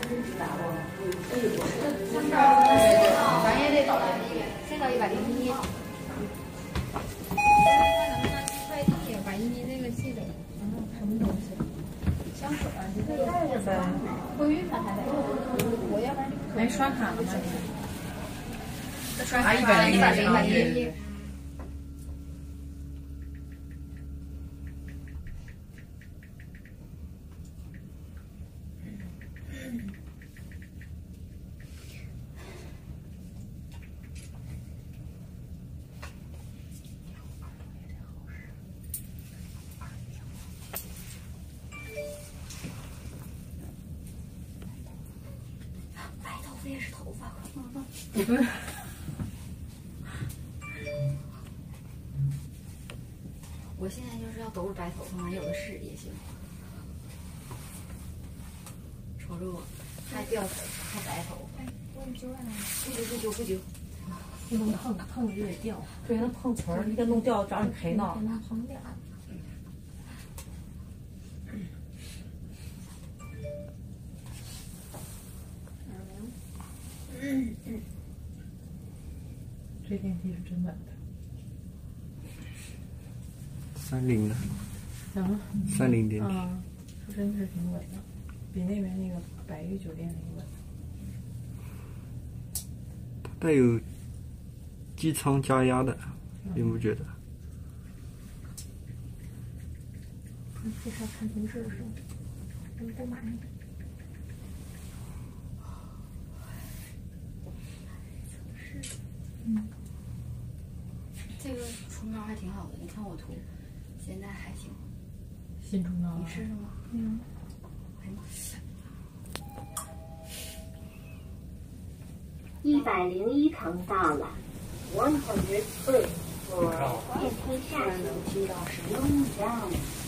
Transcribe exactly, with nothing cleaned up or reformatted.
咱也得到这里，先到一百零一。快递把你那个记得，嗯，什么东西？香水啊，你可以带着呗。会晕吗？还得？我要不然没刷卡了吗？再刷卡一百零一，一百零一。 这也是头发， 快放放。 我现在就是要都是白头发，有的是也行。瞅着我，还掉头，还白头。 哎，我你揪来了。 不揪不揪不揪。 不能碰，碰着就得掉。对，那碰瓷儿，你给弄掉，找你赔呢。 给它横点儿。 嗯嗯，这电梯是真稳的。 三菱的。 啊？ 三菱电梯。 啊，是真是挺稳的，比那边那个百誉酒店那个稳。 它带有机舱加压的，你有没有觉得？ 你介绍看同志是吗？我不买。 嗯， 这个除毛还挺好的，你看我涂，现在还行。 新除毛， 你试试吗？ 嗯。 哎呀妈！ 一百零一层到了 ，one hundred three for 电梯下行，请到使用 down。